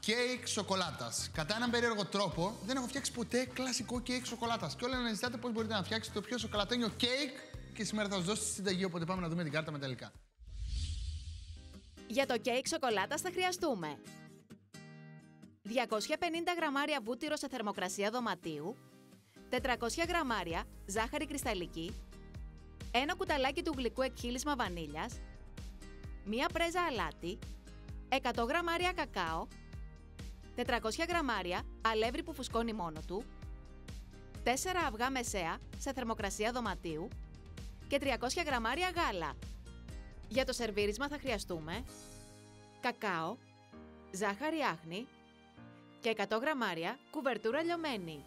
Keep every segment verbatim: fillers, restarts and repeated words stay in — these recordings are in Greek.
Κέικ σοκολάτας. Κατά έναν περίεργο τρόπο δεν έχω φτιάξει ποτέ κλασικό κέικ σοκολάτας. Και όλοι αναζητάτε πώς μπορείτε να φτιάξετε το πιο σοκολατένιο κέικ. Και σήμερα θα σας δώσω τη συνταγή, οπότε πάμε να δούμε την κάρτα με τα υλικά. Για το κέικ σοκολάτας θα χρειαστούμε διακόσια πενήντα γραμμάρια βούτυρο σε θερμοκρασία δωματίου, τετρακόσια γραμμάρια ζάχαρη κρυσταλλική, ένα κουταλάκι του γλυκού εκχύλισμα βανίλιας, μία πρέζα αλάτι, εκατό γραμμάρια κακάο, τετρακόσια γραμμάρια αλεύρι που φουσκώνει μόνο του, τέσσερα αυγά μεσαία σε θερμοκρασία δωματίου και τριακόσια γραμμάρια γάλα. Για το σερβίρισμα θα χρειαστούμε κακάο, ζάχαρη άχνη και εκατό γραμμάρια κουβερτούρα λιωμένη.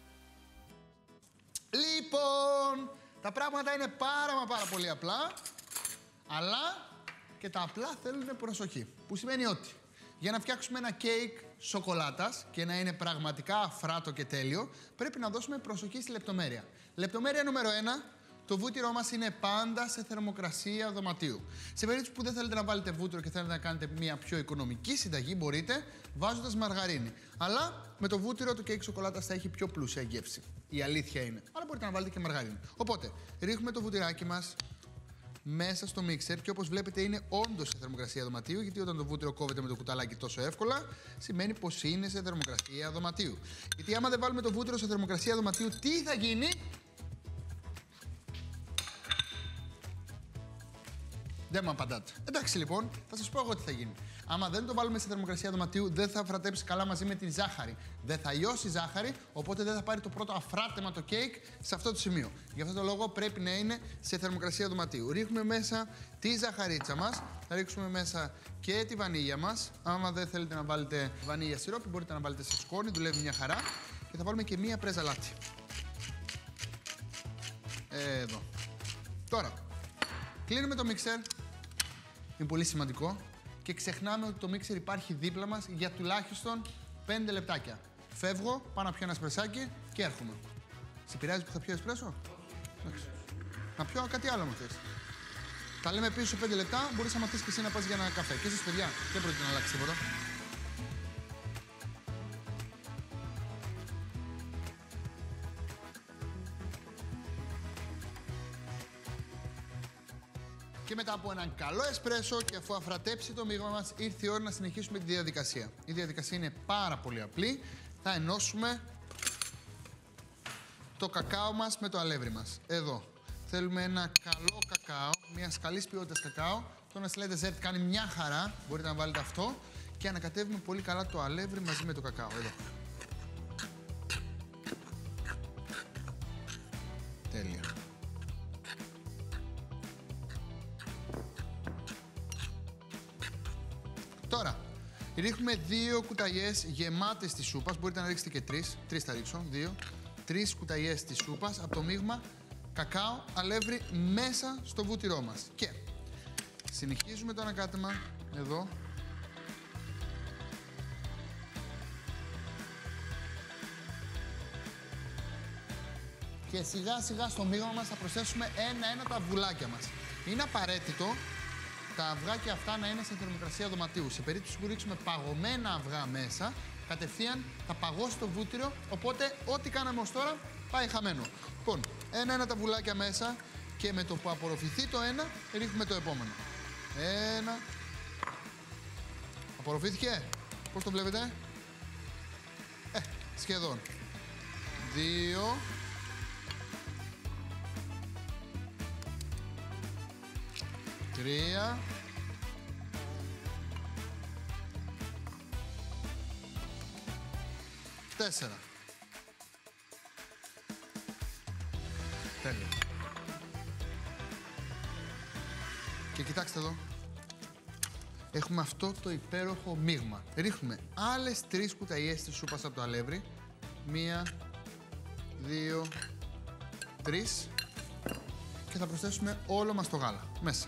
Λοιπόν, τα πράγματα είναι πάρα μα πάρα πολύ απλά, αλλά και τα απλά θέλουν προσοχή. Που σημαίνει ότι για να φτιάξουμε ένα κέικ σοκολάτας και να είναι πραγματικά αφράτο και τέλειο, πρέπει να δώσουμε προσοχή στη λεπτομέρεια. Λεπτομέρεια νούμερο ένα, το βούτυρό μας είναι πάντα σε θερμοκρασία δωματίου. Σε περίπτωση που δεν θέλετε να βάλετε βούτυρο και θέλετε να κάνετε μια πιο οικονομική συνταγή, μπορείτε βάζοντας μαργαρίνη. Αλλά με το βούτυρο το κέικ σοκολάτας θα έχει πιο πλούσια γεύση. Η αλήθεια είναι. Αλλά μπορείτε να βάλετε και μαργαρίνη. Οπότε, ρίχνουμε το βουτυράκι μας μέσα στο μίξερ και όπως βλέπετε είναι όντως σε θερμοκρασία δωματίου, γιατί όταν το βούτυρο κόβεται με το κουταλάκι τόσο εύκολα, σημαίνει πως είναι σε θερμοκρασία δωματίου. Γιατί άμα δεν βάλουμε το βούτυρο σε θερμοκρασία δωματίου, τι θα γίνει? Δεν μου απαντάτε. Εντάξει λοιπόν, θα σας πω εγώ τι θα γίνει. Άμα δεν το βάλουμε σε θερμοκρασία δωματίου, δεν θα αφρατέψει καλά μαζί με τη ζάχαρη. Δεν θα λιώσει η ζάχαρη, οπότε δεν θα πάρει το πρώτο αφράτεμα το κέικ σε αυτό το σημείο. Γι' αυτό το λόγο πρέπει να είναι σε θερμοκρασία δωματίου. Ρίχνουμε μέσα τη ζαχαρίτσα μας, θα ρίξουμε μέσα και τη βανίλια μας. Άμα δεν θέλετε να βάλετε βανίλια σιρόπι, μπορείτε να βάλετε σε σκόνη, δουλεύει μια χαρά. Και θα βάλουμε και μία πρέζα αλάτι. Εδώ. Τώρα, κλείνουμε το μίξερ. Είναι πολύ σημαντικό. Και ξεχνάμε ότι το μίξερ υπάρχει δίπλα μας για τουλάχιστον πέντε λεπτάκια. Φεύγω, πάω να πιω ένα εσπρεσάκι και έρχομαι. Σε πειράζει που θα πιω εσπρέσο? Εντάξει. Να πιω κάτι άλλο μου θες. Τα λέμε πίσω σε πέντε λεπτά, μπορείς να μαθείς και εσύ να πας για ένα καφέ. Και εσείς παιδιά, δεν πρόκειται να αλλάξει τίποτα. Και μετά από έναν καλό εσπρέσο και αφού αφρατέψει το μείγμα μας, ήρθε η ώρα να συνεχίσουμε τη διαδικασία. Η διαδικασία είναι πάρα πολύ απλή. Θα ενώσουμε το κακάο μας με το αλεύρι μας. Εδώ. Θέλουμε ένα καλό κακάο, μια καλής ποιότητας κακάο. Το Nestlé Dessert κάνει μια χαρά, μπορείτε να βάλετε αυτό. Και ανακατεύουμε πολύ καλά το αλεύρι μαζί με το κακάο. Εδώ. Τέλεια. Τώρα, ρίχνουμε δύο κουταλιές γεμάτες της σούπας. Μπορείτε να ρίξετε και τρεις. Τρεις θα ρίξω. Δύο. Τρεις κουταλιές της σούπας από το μείγμα κακάο, αλεύρι μέσα στο βούτυρό μας. Και συνεχίζουμε το ανακάτεμα εδώ. Και σιγά σιγά στο μείγμα μας θα προσθέσουμε ένα-ένα τα αυγουλάκια μας. Είναι απαραίτητο τα αυγάκια αυτά να είναι σε θερμοκρασία δωματίου. Σε περίπτωση που ρίξουμε παγωμένα αυγά μέσα, κατευθείαν θα παγώσει το βούτυρο, οπότε ό,τι κάναμε ως τώρα πάει χαμένο. Λοιπόν, ένα-ένα τα αυγουλάκια μέσα και με το που απορροφηθεί το ένα, ρίχνουμε το επόμενο. Ένα. Απορροφήθηκε. Πώς το βλέπετε? Ε, σχεδόν. Δύο. Τρία. Τέσσερα. Τέλεια. Και κοιτάξτε εδώ. Έχουμε αυτό το υπέροχο μείγμα. Ρίχνουμε άλλες τρεις κουταλιές της σούπας από το αλεύρι. Μία, δύο, τρεις. Και θα προσθέσουμε όλο μας το γάλα μέσα.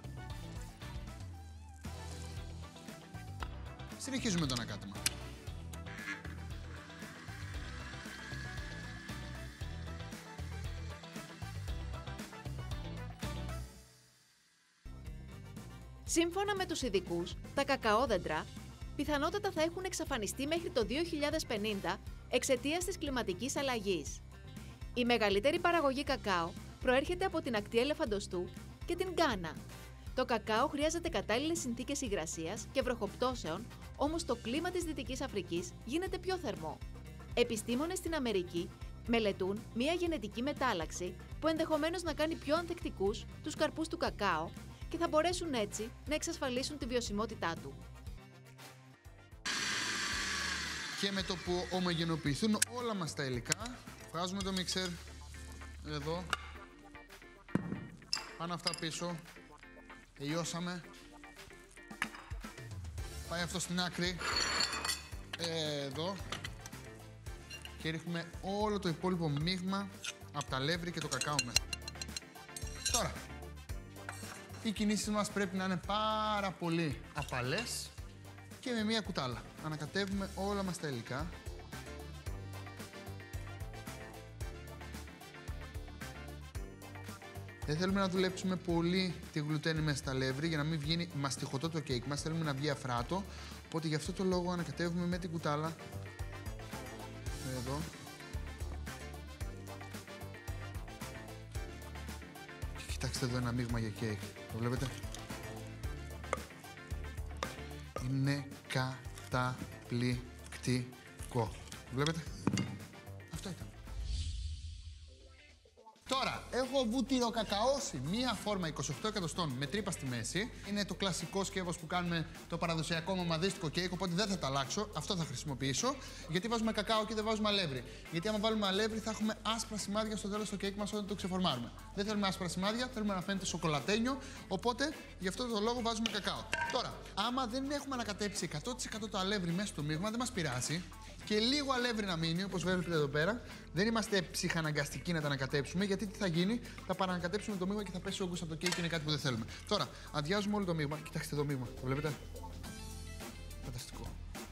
Συνεχίζουμε το ανακάτεμα. Σύμφωνα με τους ειδικούς, τα κακαόδεντρα πιθανότατα θα έχουν εξαφανιστεί μέχρι το δύο χιλιάδες πενήντα εξαιτίας της κλιματικής αλλαγής. Η μεγαλύτερη παραγωγή κακάο προέρχεται από την ακτή Ελεφαντοστού και την Γκάνα. Το κακάο χρειάζεται κατάλληλες συνθήκες υγρασίας και βροχοπτώσεων, όμως το κλίμα της Δυτικής Αφρικής γίνεται πιο θερμό. Επιστήμονες στην Αμερική μελετούν μια γενετική μετάλλαξη που ενδεχομένως να κάνει πιο ανθεκτικούς τους καρπούς του κακάο και θα μπορέσουν έτσι να εξασφαλίσουν τη βιωσιμότητά του. Και με το που ομογενοποιηθούν όλα μας τα υλικά, βγάζουμε το μίξερ εδώ, πάνω αυτά πίσω, τελειώσαμε, πάει αυτό στην άκρη, εδώ, και ρίχνουμε όλο το υπόλοιπο μείγμα από τα αλεύρι και το κακάο μέσα. Τώρα, οι κινήσεις μας πρέπει να είναι πάρα πολύ απαλές και με μία κουτάλα. Ανακατεύουμε όλα μας τα υλικά. Δεν θέλουμε να δουλέψουμε πολύ τη γλουτένη μέσα στα αλεύρι για να μην βγει μαστιχωτό το κέικ μας. Θέλουμε να βγει αφράτο, οπότε γι' αυτό το λόγο ανακατεύουμε με την κουτάλα. Εδώ. Και κοιτάξτε εδώ ένα μείγμα για κέικ. Το βλέπετε? Είναι καταπληκτικό. Βλέπετε? Αυτό ήταν. Τώρα, έχω βούτυρο κακαό σε μία φόρμα είκοσι οκτώ εκατοστών με τρύπα στη μέση. Είναι το κλασικό σκεύος που κάνουμε το παραδοσιακό μαμαδίστικο κέικ, οπότε δεν θα το αλλάξω. Αυτό θα χρησιμοποιήσω. Γιατί βάζουμε κακάο και δεν βάζουμε αλεύρι? Γιατί άμα βάλουμε αλεύρι θα έχουμε άσπρα σημάδια στο τέλος στο κέικ μας όταν το ξεφορμάρουμε. Δεν θέλουμε άσπρα σημάδια, θέλουμε να φαίνεται σοκολατένιο. Οπότε γι' αυτό το λόγο βάζουμε κακάο. Τώρα, άμα δεν έχουμε ανακατέψει εκατό τοις εκατό το αλεύρι μέσα στο μείγμα, δεν μας πειράζει. Και λίγο αλεύρι να μείνει, όπως βλέπετε εδώ πέρα. Δεν είμαστε ψυχαναγκαστικοί να τα ανακατέψουμε, γιατί τι θα γίνει? Θα παρανακατέψουμε το μείγμα και θα πέσει ο όγκος από το κέικ και είναι κάτι που δεν θέλουμε. Τώρα, αδειάζουμε όλο το μείγμα. Κοιτάξτε το μείγμα, το βλέπετε? Φανταστικό.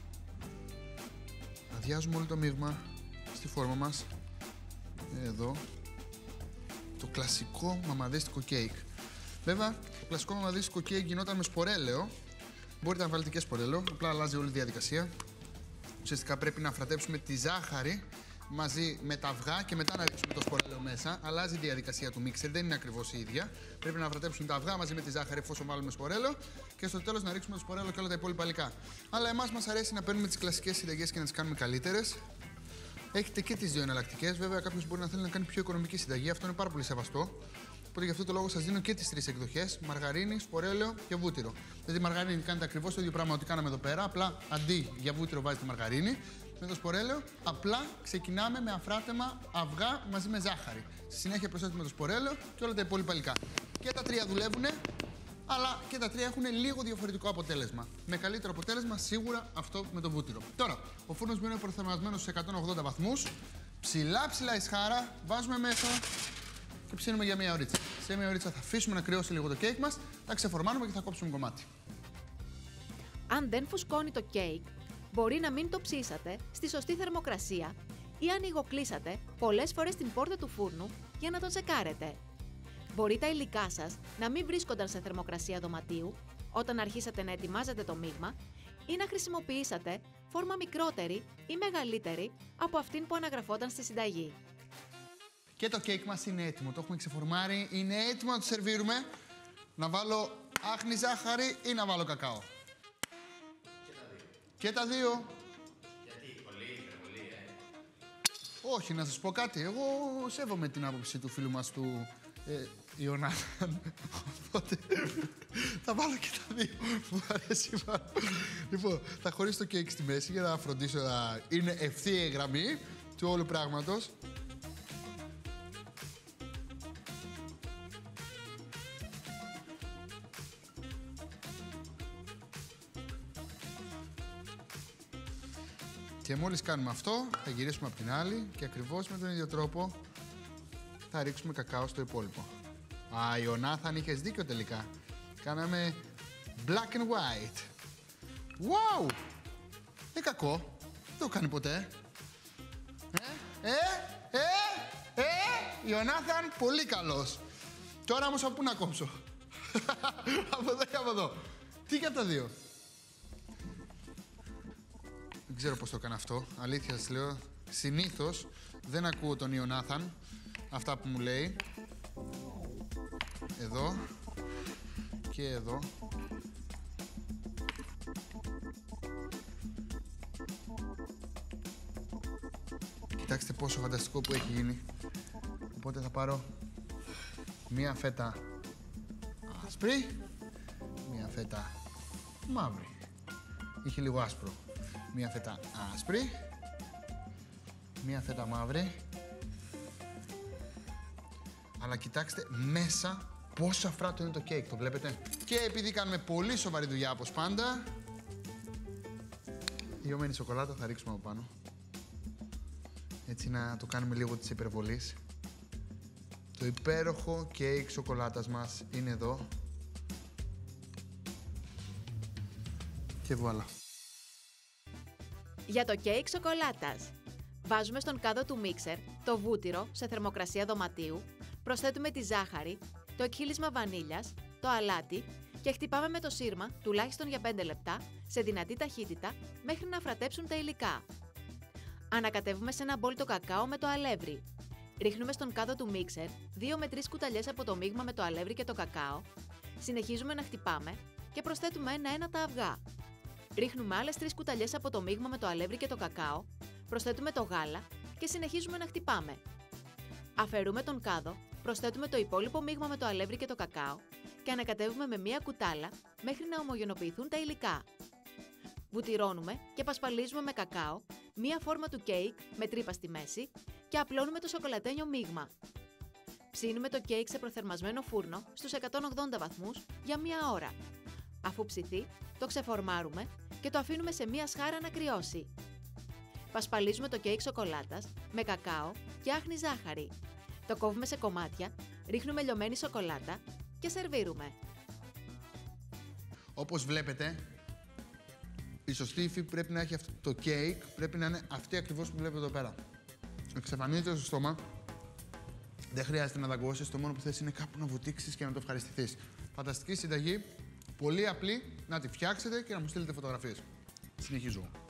Αδειάζουμε όλο το μείγμα στη φόρμα μας. Εδώ. Το κλασικό μαμαδίστικο κέικ. Βέβαια, το κλασικό μαμαδίστικο κέικ γινόταν με σπορέλαιο. Μπορείτε να βάλετε και σπορέλαιο, απλά αλλάζει όλη η διαδικασία. Ουσιαστικά πρέπει να αφρατέψουμε τη ζάχαρη μαζί με τα αυγά και μετά να ρίξουμε το σπορέλαιο μέσα. Αλλάζει η διαδικασία του μίξερ, δεν είναι ακριβώς η ίδια. Πρέπει να αφρατέψουμε τα αυγά μαζί με τη ζάχαρη εφόσον βάλουμε σπορέλαιο και στο τέλος να ρίξουμε το σπορέλαιο και όλα τα υπόλοιπα υλικά. Αλλά εμάς μας αρέσει να παίρνουμε τις κλασικές συνταγές και να τις κάνουμε καλύτερες. Έχετε και τις δύο εναλλακτικές. Βέβαια, κάποιος μπορεί να θέλει να κάνει πιο οικονομική συνταγή. Αυτό είναι πάρα πολύ σεβαστό. Οπότε γι' αυτό το λόγο σας δίνω και τις τρεις εκδοχές: μαργαρίνη, σπορέλαιο και βούτυρο. Δηλαδή, η μαργαρίνη κάνετε ακριβώς το ίδιο πράγμα ότι κάναμε εδώ πέρα. Απλά αντί για βούτυρο βάζετε μαργαρίνη. Με το σπορέλαιο, απλά ξεκινάμε με αφράτεμα αυγά μαζί με ζάχαρη. Στη συνέχεια προσθέτουμε το σπορέλαιο και όλα τα υπόλοιπα υλικά. Και τα τρία δουλεύουν, αλλά και τα τρία έχουν λίγο διαφορετικό αποτέλεσμα. Με καλύτερο αποτέλεσμα σίγουρα αυτό με το βούτυρο. Τώρα, ο φούρνος μου είναι προθερμασμένος στους εκατόν ογδόντα βαθμούς. Ψηλά ψηλά ισχάρα, βάζουμε μέσα και ψήνουμε για μία ωρίτσα. Σε μία ωρίτσα θα αφήσουμε να κρυώσει λίγο το κέικ μας, θα ξεφορμάνουμε και θα κόψουμε κομμάτι. Αν δεν φουσκώνει το κέικ, μπορεί να μην το ψήσατε στη σωστή θερμοκρασία ή ανοιγοκλείσατε πολλές φορές την πόρτα του φούρνου για να το τσεκάρετε. Μπορεί τα υλικά σας να μην βρίσκονταν σε θερμοκρασία δωματίου όταν αρχίσατε να ετοιμάζετε το μείγμα ή να χρησιμοποιήσατε φόρμα μικρότερη ή μεγαλύτερη από αυτήν που αναγραφόταν στη συνταγή. Και το κέικ μας είναι έτοιμο, το έχουμε ξεφορμάρει, είναι έτοιμο να το σερβίρουμε. Να βάλω άχνη ζάχαρη ή να βάλω κακάο? Και τα δύο. Και τα δύο. Γιατί, πολύ, υπερβολή, ε. Όχι, να σας πω κάτι. Εγώ σέβομαι την άποψη του φίλου μας του ε, Ιωνάθαν. Οπότε θα βάλω και τα δύο. Μου αρέσει πάρα. Λοιπόν, θα χωρίσω το κέικ στη μέση για να φροντίσω να είναι ευθεία η γραμμή του όλου πράγματος. Και μόλις κάνουμε αυτό, θα γυρίσουμε από την άλλη και ακριβώς με τον ίδιο τρόπο θα ρίξουμε κακάο στο υπόλοιπο. Α, Ιωνάθαν, είχες δίκιο τελικά. Κάναμε black and white. Wow! Δεν κακό. Δεν το κάνει ποτέ. Ε, ε, ε, ε, Ιωνάθαν, πολύ καλός. Τώρα όμως από πού να κόψω? Από εδώ και από εδώ. Τι και από τα δύο? ξέρω πώς το έκανα αυτό. Αλήθεια σας λέω. Συνήθως δεν ακούω τον Ιωνάθαν. Αυτά που μου λέει. Εδώ. Και εδώ. Κοιτάξτε πόσο φανταστικό που έχει γίνει. Οπότε θα πάρω μία φέτα άσπρη, μία φέτα μαύρη. Είχε λίγο άσπρο. Μία φέτα άσπρη, μία φέτα μαύρη. Αλλά κοιτάξτε μέσα πόσο αφράτο είναι το κέικ, το βλέπετε. Και επειδή κάνουμε πολύ σοβαρή δουλειά όπως πάντα, λιωμένη σοκολάτα θα ρίξουμε από πάνω. Έτσι να το κάνουμε λίγο της υπερβολής. Το υπέροχο κέικ σοκολάτας μας είναι εδώ. Και βουάλα. Για το κέικ σοκολάτας. Βάζουμε στον κάδο του μίξερ το βούτυρο σε θερμοκρασία δωματίου, προσθέτουμε τη ζάχαρη, το εκχύλισμα βανίλιας, το αλάτι και χτυπάμε με το σύρμα τουλάχιστον για πέντε λεπτά σε δυνατή ταχύτητα μέχρι να αφρατέψουν τα υλικά. Ανακατεύουμε σε ένα μπολ το κακάο με το αλεύρι. Ρίχνουμε στον κάδο του μίξερ δύο με τρεις κουταλιές από το μείγμα με το αλεύρι και το κακάο. Συνεχίζουμε να χτυπάμε και προσθέτουμε ένα-ένα τα αυγά. Ρίχνουμε άλλες τρεις κουταλιές από το μείγμα με το αλεύρι και το κακάο. Προσθέτουμε το γάλα και συνεχίζουμε να χτυπάμε. Αφαιρούμε τον κάδο, προσθέτουμε το υπόλοιπο μείγμα με το αλεύρι και το κακάο και ανακατεύουμε με μία κουτάλα μέχρι να ομογενοποιηθούν τα υλικά. Βουτυρώνουμε και πασπαλίζουμε με κακάο μία φόρμα του κέικ με τρύπα στη μέση και απλώνουμε το σοκολατένιο μείγμα. Ψήνουμε το κέικ σε προθερμασμένο φούρνο στους εκατόν ογδόντα βαθμούς για μία ώρα. Αφού ψηθεί, το ξεφορμάρουμε και το αφήνουμε σε μία σχάρα να κρυώσει. Πασπαλίζουμε το κέικ σοκολάτας με κακάο και άχνη ζάχαρη. Το κόβουμε σε κομμάτια, ρίχνουμε λιωμένη σοκολάτα και σερβίρουμε. Όπως βλέπετε, η σωστή υφή πρέπει να έχει αυτό το κέικ, πρέπει να είναι αυτή ακριβώς που βλέπετε εδώ πέρα. Εξαφανίζεται στο στόμα, δεν χρειάζεται να δαγκώσεις, το μόνο που θες είναι κάπου να βουτήξεις και να το ευχαριστηθείς. Φανταστική συνταγή, πολύ απλή, να τη φτιάξετε και να μου στείλετε φωτογραφίες. Συνεχίζω.